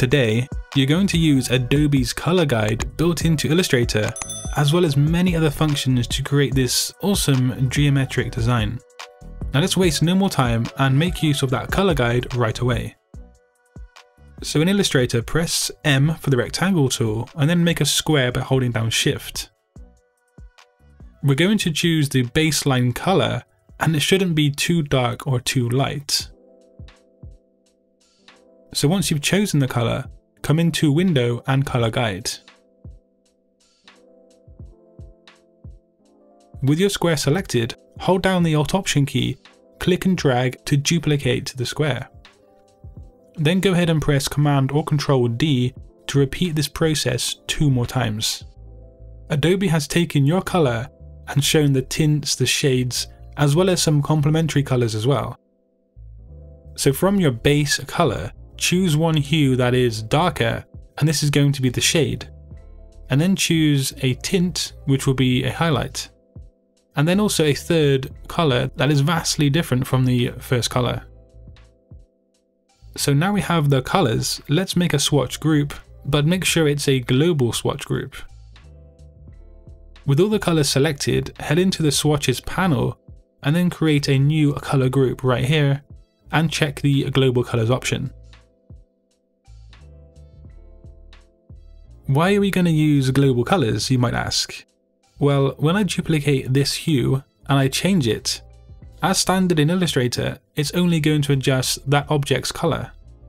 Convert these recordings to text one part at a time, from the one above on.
today, you're going to use Adobe's color guide built into Illustrator, as well as many other functions to create this awesome geometric design. Now let's waste no more time and make use of that color guide right away. So in Illustrator, press M for the rectangle tool and then make a square by holding down Shift. We're going to choose the baseline color, and it shouldn't be too dark or too light. So once you've chosen the color, come into Window and Color Guide. With your square selected, hold down the Alt Option key, click and drag to duplicate the square. Then go ahead and press Command or Control D to repeat this process 2 more times. Adobe has taken your color and shown the tints, the shades, as well as some complementary colors as well. So from your base color, choose one hue that is darker, and this is going to be the shade. And then choose a tint, which will be a highlight. And then also a third color that is vastly different from the first color. So now we have the colors, let's make a swatch group, but make sure it's a global swatch group. With all the colors selected, head into the swatches panel and then create a new color group right here and check the global colors option. Why are we going to use global colors, you might ask? Well, when I duplicate this hue and I change it, as standard in Illustrator, it's only going to adjust that object's color.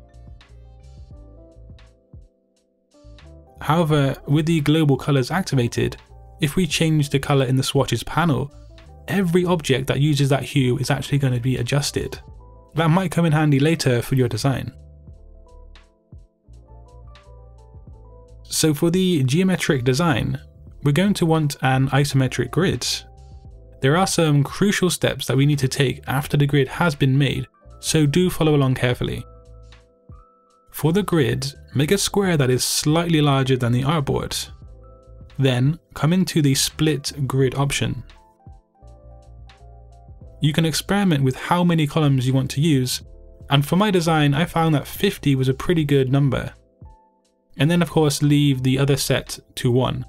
However, with the global colors activated, if we change the color in the swatches panel, every object that uses that hue is actually going to be adjusted. That might come in handy later for your design. So for the geometric design, we're going to want an isometric grid. There are some crucial steps that we need to take after the grid has been made, so do follow along carefully. For the grid, make a square that is slightly larger than the artboard. Then come into the split grid option. You can experiment with how many columns you want to use, and for my design I found that 50 was a pretty good number. And then of course leave the other set to 1.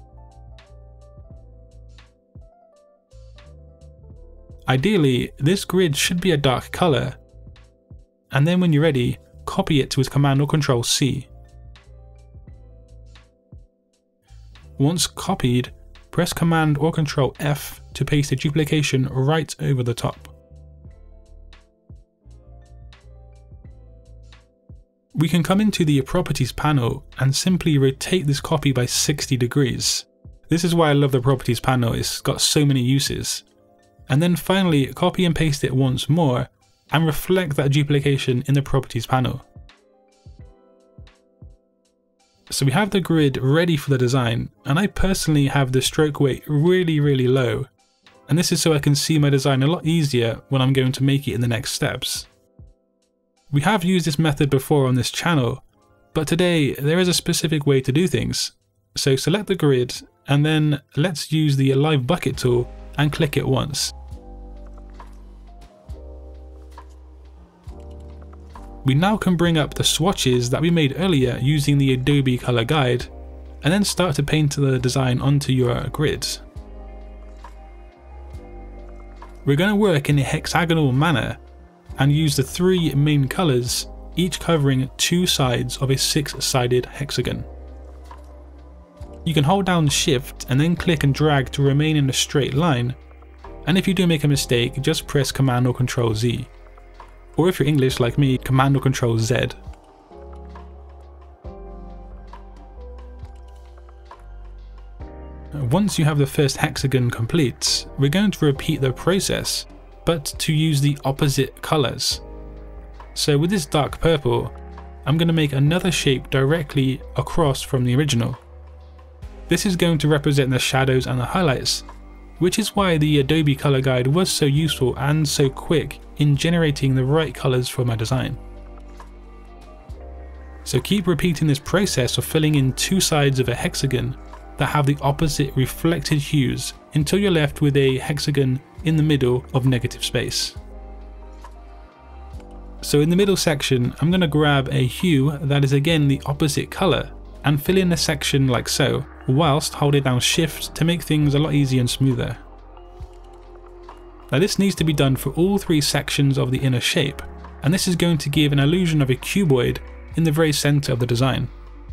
Ideally, this grid should be a dark color, and then when you're ready, copy it with Command or Control C. Once copied, press Command or Control F to paste the duplication right over the top. We can come into the Properties panel and simply rotate this copy by 60 degrees. This is why I love the Properties panel, it's got so many uses. And then finally copy and paste it once more and reflect that duplication in the Properties panel. So we have the grid ready for the design, and I personally have the stroke weight really low, and this is so I can see my design a lot easier when I'm going to make it in the next steps. We have used this method before on this channel, but today there is a specific way to do things. So select the grid and then let's use the Live Bucket tool and click it once. We now can bring up the swatches that we made earlier using the Adobe color guide and then start to paint the design onto your grid. We're going to work in a hexagonal manner and use the 3 main colors, each covering 2 sides of a 6-sided hexagon. You can hold down Shift and then click and drag to remain in a straight line, and if you do make a mistake, just press Command or Control Z. Or if you're English like me, Command or Control Z. Once you have the first hexagon complete, we're going to repeat the process, but to use the opposite colors. So with this dark purple, I'm going to make another shape directly across from the original. This is going to represent the shadows and the highlights, which is why the Adobe color guide was so useful and so quick in generating the right colors for my design. So keep repeating this process of filling in 2 sides of a hexagon that have the opposite reflected hues until you're left with a hexagon in the middle of negative space. So in the middle section, I'm going to grab a hue that is again the opposite color and fill in a section like so, whilst holding down Shift to make things a lot easier and smoother. Now this needs to be done for all 3 sections of the inner shape, and this is going to give an illusion of a cuboid in the very center of the design.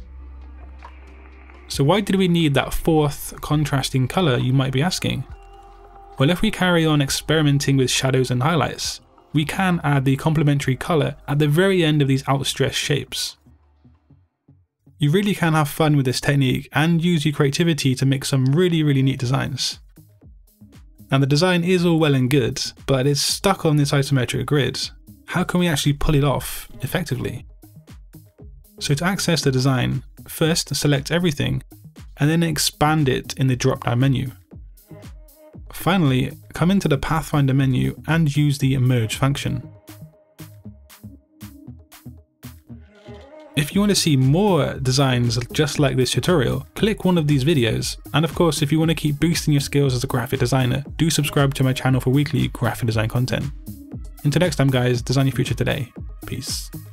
So why did we need that 4th contrasting color, you might be asking? Well, if we carry on experimenting with shadows and highlights, we can add the complementary color at the very end of these outstretched shapes. You really can have fun with this technique and use your creativity to make some really neat designs. Now the design is all well and good, but it's stuck on this isometric grid. How can we actually pull it off effectively? So to access the design, first select everything and then expand it in the drop-down menu. Finally, come into the Pathfinder menu and use the Merge function. If you want to see more designs just like this tutorial, click one of these videos, and of course if you want to keep boosting your skills as a graphic designer, do subscribe to my channel for weekly graphic design content. Until next time guys, design your future today. Peace.